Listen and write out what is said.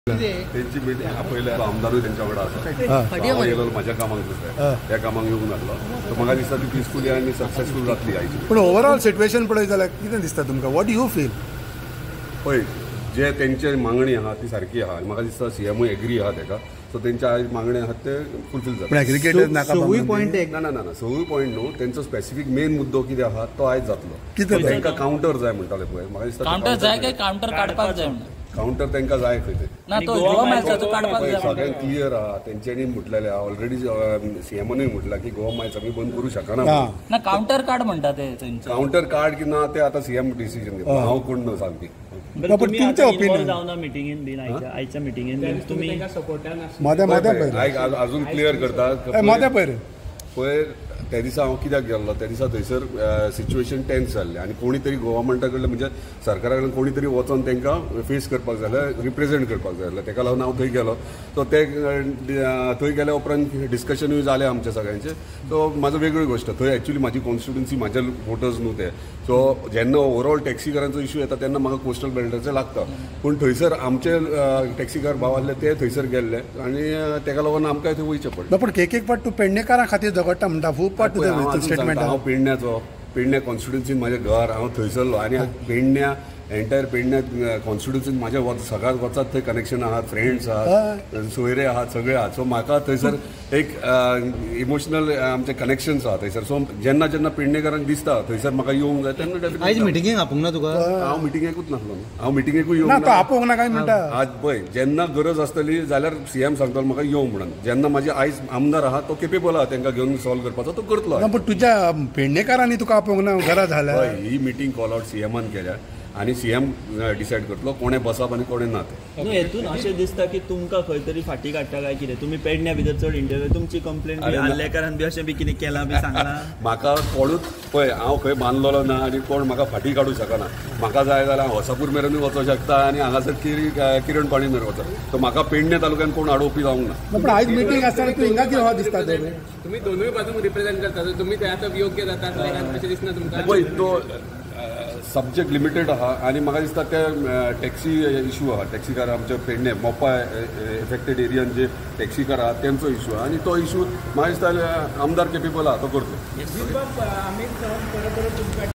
त्यांची मिटींग पहिले आमदारूय त्यांच्याकडे आसा गेलो म्हाज्या कामाक दुसऱ्या त्या कामाक येवंक नासलो तर म्हाका दिसता ती पिसफुली आनी सक्सेसफूल जातली आयची. पण ओवरऑल सिच्युएशन पळय जाल्यार कितें दिसता तुमकां? What you feel? पळय जे तेंचे मागणी आहा ती सारकी आहा. म्हाका दिसता सीएमूय एग्री आहा तेका. सो तेंच्या मागणी आहात ते फुलफील जाता. सगळी पॉयंट ना सगळी पॉयंट न्हू. तेंचो स्पेसिफीक मेन मुद्दो कितें आहा तो आयज जातलो. तांकां कावंटर जाय म्हणटाले पळय. म्हाका दिसता कावंटर जाय काय कावंटर काडपाक जाय. कावंटर तांकां जाय खंय सगळ्यांक क्लियर आहा. तेंच्यांनी म्हटलेलें आहा ऑलरेडी सीएमनूय म्हटलां की गोवा मायल्स आमी बंद करूं शकना. कावंटर कार्ड म्हणटा ते कावंटर कार्ड की ना ते आतां सीएम डिसिजन घेतला. हांव कोण न्हू सामकी. आयच्या मिटिंगेन तुम्ही अजून क्लियर करता पळय. त्या दिसा हांव कित्याक गेल्लो त्या दिसा थंयसर सिच्युएशन टेन्स जाल्लें आनी कोणी तरी गव्हर्मेंटा कडल्यान म्हणजे सरकारा कडल्यान कोणी तरी वचोन तांकां फेस करपाक जाय आसलें, रिप्रेझेंट करपाक जाय आसलें. ताका लागून हांव थंय गेलो. सो ते थंय गेल्या उपरांत डिस्कशनूय जालें आमच्या सगळ्यांचें. सो म्हाजो वेगळी गोश्ट थंय एक्चुली म्हाजी कॉन्स्टिट्युन्सी म्हाजे वोटर्स न्हू ते. सो जेन्ना ओवरऑल टॅक्सीकारांचो इश्यू येता तेन्ना म्हाका कोस्टल बेल्टाचें लागता. पूण थंयसर आमचे टॅक्सीकार भाव आसले ते थंयसर गेल्ले आनी ताका लागून आमकां थंय वयचें पडलें. पण एक पाट तूं पेडणेकारां खातीर झगडटा म्हणटा. हांव पेडण्या कॉन्स्टिट्युन्सीन म्हाजें घर. हांव थंयसरलो आनी पेडण्या एंटायर पेडण्या कॉन्स्टिट्युन्सीन म्हाज्या सगळ्यात वचत थंय कनेक्शन आहात, फ्रेंड्स आहात, सोयरे आहात, सगळे आहात. सो म्हाका थंयसर एक इमोशनल आमचे कनेक्शन्स आहात थंयसर. सो जेन्ना जेन्ना पेडणेकारांक दिसता थंयसर म्हाका येवंक जाय तेन्ना आयज मिटिंगेक आपोवंक ना तुका? हांव मिटिंगेकूच नासलो. हांव मिटिंगेकूय येवंक ना काय म्हणटा. आज पळय जेन्ना गरज आसतली जाल्यार सीएम सांगतलो म्हाका येवंक म्हणून. जेन्ना म्हाजे आयज आमदार आहा तो केपेबल आहा तांकां घेवन सॉल्व करपाचो तो करतलो. पण तुज्या पेडणेकारांनी तुका आपोवंक ना घरा झाल्या? ही मिटींग कॉल आउट सीएमान केल्या आनी सीएम डिसायड करतलो कोणे बसप आनी कोणे ना ते. हेतून अशें दिसता की तुमकां खंय तरी फाटी काडटा काय कितें? तुमी पेडण्या भितर चड इंटरव्यू तुमची कंप्लेंट आल्लेकारान बी अशें बी कितें केलां बी सांगलां? म्हाका कोणूच पळय हांव खंय बांदलेलो ना आनी कोण म्हाका फाटी काडूं शकना. म्हाका जाय जाल्यार हांव वसापूर मेरेनूय वचूंक शकता आनी हांगासर किरण पाणी मेरेन वचप. सो म्हाका पेडण्या तालुक्यान कोण आडोवपी जावंक ना. पण आयज मिटींग आसतना तूं हिंगा कितें दिसता? तुम्ही दोनूय बाजूक रिप्रेझेंट करता. तुम्ही ते आतां योग्य जाता अशें दिसना तुमकां? पळय तो सब्जेक्ट लिमिटेड आहा आनी म्हाका दिसता ते टॅक्सी इशू आहा. टॅक्सीकार आमचे पेडणे मोपा एफेक्टेड एरियान जे टॅक्सीकार आहा तेंचो इशू आहा आनी तो इशू म्हाका दिसता आमदार केपेबल आहा तो करतलो.